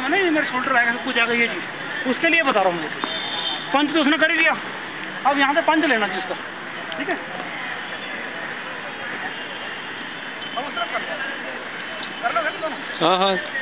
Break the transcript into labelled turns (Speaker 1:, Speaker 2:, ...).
Speaker 1: नहीं मेरे शोल्डर आएगा सब कुछ आएगा ये चीज़, उसके लिए बता रहा हूँ मैं। पंच तो उसने कर ही लिया, अब यहाँ से पंच लेना जी उसका, ठीक है। अब उस तरफ कर लो दोनों।
Speaker 2: हाँ हाँ।